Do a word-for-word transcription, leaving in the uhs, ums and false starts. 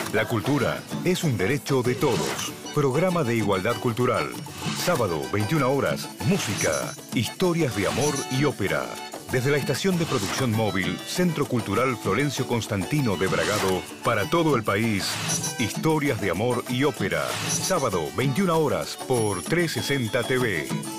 La cultura es un derecho de todos. Programa de igualdad cultural. Sábado, veintiuna horas, música, historias de amor y ópera. Desde la estación de producción móvil Centro Cultural Florencio Constantino de Bragado, para todo el país, historias de amor y ópera. Sábado, veintiuna horas, por trescientos sesenta T V.